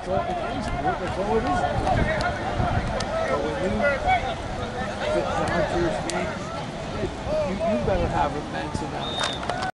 all, in any sport, that's all it is. But when you fit down to your feet, you better have immense amounts